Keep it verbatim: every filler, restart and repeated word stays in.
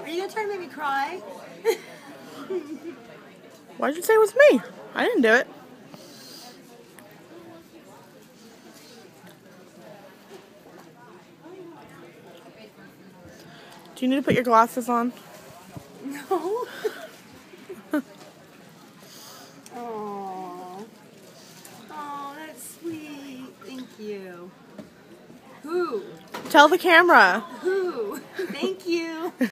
Are you gonna try to make me cry? Why'd you say it was me? I didn't do it. Do you need to put your glasses on? No. Oh. Oh, that's sweet. Thank you. Who? Tell the camera. Who? Thank you.